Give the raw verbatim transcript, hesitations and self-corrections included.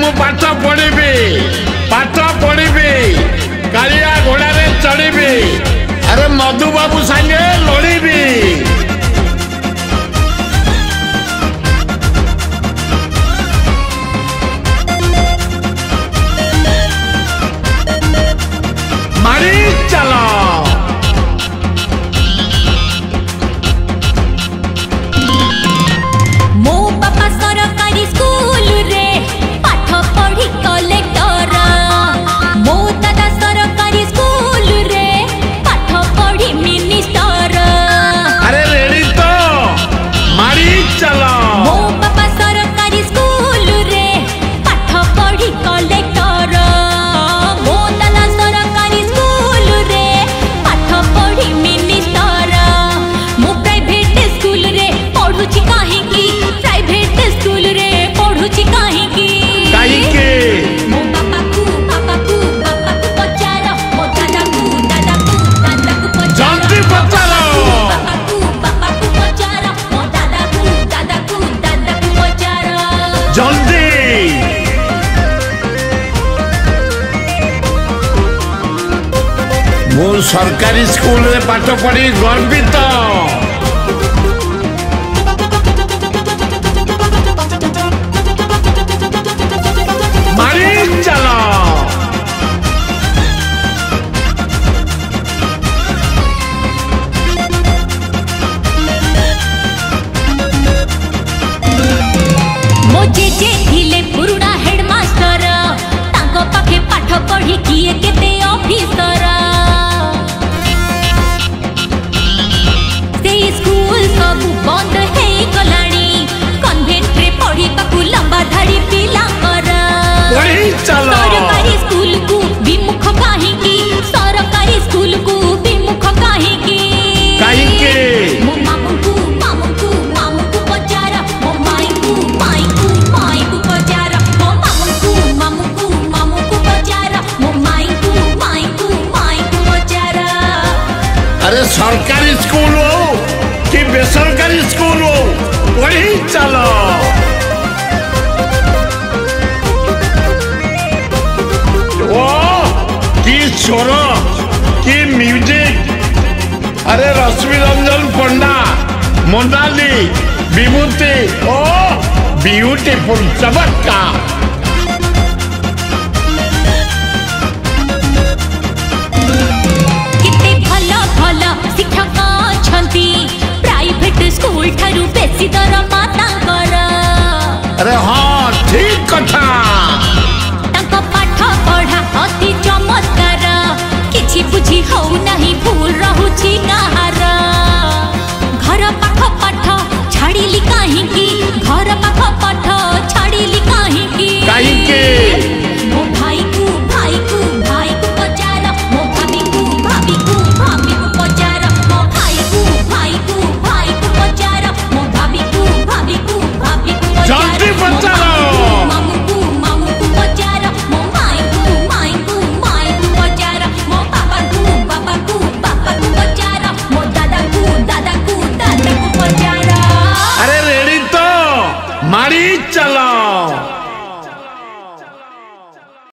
मु पाठ पढ़ी पाठ पढ़ी कालिया घोड़ा रे चढ़ी अरे मधु बाबू सांगे लड़ी मारी चलो मो बापा सरकारी स्कूल रे पाठ पढ़ी कलेक्टर मो दादा सरकारी स्कूल रे पाठ पढ़ी मिनिस्टर अरे रेडी तो मारी चलो मो बापा सरकारी स्कूल रे पाठ पढ़ी कलेक्टर मो दादा सरकारी स्कूल रे पाठ पढ़ी मिनिस्टर मो प्राइवेट स्कूल रे पढ़ुची काहेकी प्राइवेट स्कूल रे पढ़ुची काहेकी काहेकी मो बापा को बापा को बापा को पचारो मो दादा को दादा को दादा को पचारो जल्दी पचारो बापा को बापा को पचारो मो दादा को दादा को दादा को पचारो जल्दी मु सरकारी स्कूल रे पाठ पढ़ी गर्वित मारी चलो मो जेजे थिले पुरुणा हेडमास्टर तांको पाखे पाठ पढ़ी किए केते ऑफिसर से स्कूल सब बंद हे गलाणी कन्वेंट रे पढ़ी बाकू लंबा धाड़ी पिला कर पढ़ी चलो सरकारी स्कूल को विमुख काहेकी सरकारी स्कूल को विमुख काहेकी काहेकी मो मामू को मामू को मामू को पचारा मो माई को माई को माई को पचारा मो मामू को मामू को मामू को पचारा मो माई को माई को माई को पचारा अरे सरकारी स्कूल हो कि बेसरकारी स्कूल हो पढ़ी चलो ओ की स्वर की म्यूजिक अरे रश्मि रंजन पंडा मोनाली विभूति ओ ब्यूटीफुल चमत्कार किते भल भल शिक्षक अछंती प्राइवेट स्कूल ठारू बेसी दरमा तांकर अरे हाँ ठीक कथा तांको पाठ पढ़ा अति चमत्कार किछि बुझी हौ नाही भूल रहुछि कहार घर पाख पाठ छाड़िली काहेकी घर पाख पाठ छाड़िली काहेकी काहेकी मो भाई को भाई को भाई को पचार मो भाभी को भाभी को भाभी को पचार मो भाई को भाई को भाई को पचार मो भाभी को भाभी को भाभी को पचार जल्दी पचारो मामू को मामू को पचार मो माई को माई को माई को पचार मो पापा को पापा को पापा को पचार मो दादा को दादा को दादा को पचार अरे रेडी तो मारी चलो।